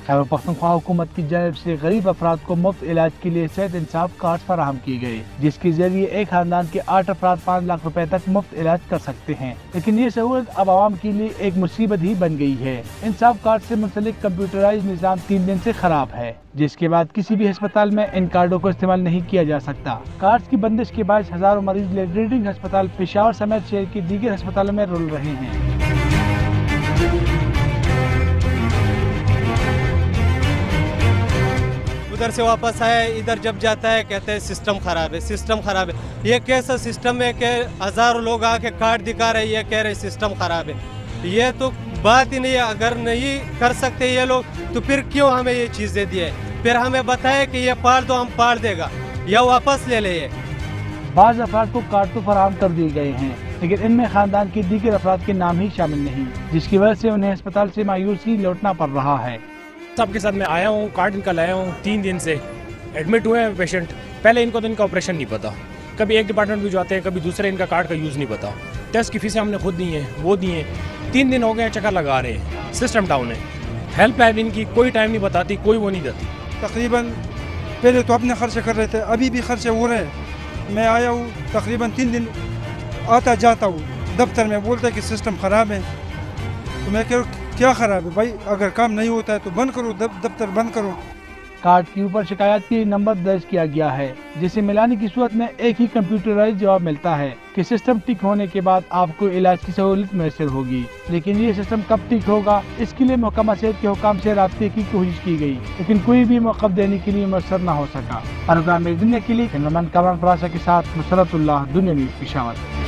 खैबर पख्तूनख्वा हुकूमत की जानिब से गरीब अफराद को मुफ्त इलाज के लिए सेहत इंसाफ कार्ड फराहम किए गए, जिसके जरिए एक खानदान के 8 अफराद 5 लाख रुपए तक मुफ्त इलाज कर सकते हैं। लेकिन ये सहूलत अब आवाम के लिए एक मुसीबत ही बन गई है। इंसाफ कार्ड से मुंसलिक कंप्यूटराइज निज़ाम 3 दिन से खराब है, जिसके बाद किसी भी अस्पताल में इन कार्डों को इस्तेमाल नहीं किया जा सकता। कार्ड की बंदिश के बाद हजारों मरीज रीडिंग अस्पताल पेशावर समेत शहर के दीगर अस्पतालों में रुल रहे हैं। उधर से वापस आए, इधर जब जाता है कहते हैं सिस्टम खराब है, सिस्टम खराब है। ये कैसा सिस्टम है कि हजारों लोग आके कार्ड दिखा रहे, ये कह रहे सिस्टम खराब है। ये तो बात ही नहीं है। अगर नहीं कर सकते ये लोग तो फिर क्यों हमें ये चीज़ें दी है? फिर हमें बताए कि ये पाड़ दो, हम पाड़ देगा या वापस ले ले। बाज़ अफराद को कार्ड तो फराहम कर दिए गए हैं, लेकिन इनमें खानदान के दीगर अफराद के नाम ही शामिल नहीं, जिसकी वजह से उन्हें अस्पताल से मायूसी लौटना पड़ रहा है। सबके साथ मैं आया हूँ, कार्ड इनका लाया हूँ, 3 दिन से एडमिट हुए हैं पेशेंट। पहले इनको तो इनका ऑपरेशन नहीं पता, कभी एक डिपार्टमेंट भी जाते हैं, कभी दूसरे, इनका कार्ड का यूज़ नहीं पता। टेस्ट की फीसें हमने खुद दी हैं, वो दी हैं। 3 दिन हो गए चक्कर लगा रहे हैं, सिस्टम डाउन है। हेल्पलाइन इनकी कोई टाइम नहीं बताती, कोई वो नहीं देती। तकरीबन पहले तो अपने खर्चे कर रहे थे, अभी भी खर्चे हो रहे हैं। मैं आया हूँ तकरीबन 3 दिन आता जाता हूँ, दफ्तर में बोलते हैं कि सिस्टम ख़राब है। तो मैं कह क्या ख़राब है भाई? अगर काम नहीं होता है तो बंद करो, दफ्तर बंद करो। कार्ड के ऊपर शिकायत की नंबर दर्ज किया गया है, जिसे मिलाने की सूरत में एक ही कंप्यूटराइज जवाब मिलता है कि सिस्टम ठीक होने के बाद आपको इलाज की सहूलत मैसर होगी। लेकिन ये सिस्टम कब ठीक होगा, इसके लिए महकमा सेहत के हुकाम से राब्ते की कोशिश की गई, लेकिन कोई भी मौक़िफ़ देने के लिए मैसर न हो सका। प्रोग्राम दुनिया के लिए कैमरामैन कामरान फराशा के साथ मुसरतुल्लाह, दुनिया न्यूज़, पेशावर।